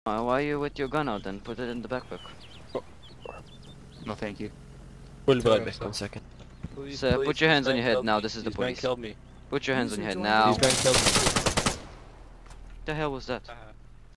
Why are you with your gun out then? Put it in the backpack. No, thank you. We'll be right back. 1 second. Please, Sir, please, put your these hands on men your head killed now. me. This is the These men police. killed me. Put your hands on your head User now. These men killed me. What the hell was that?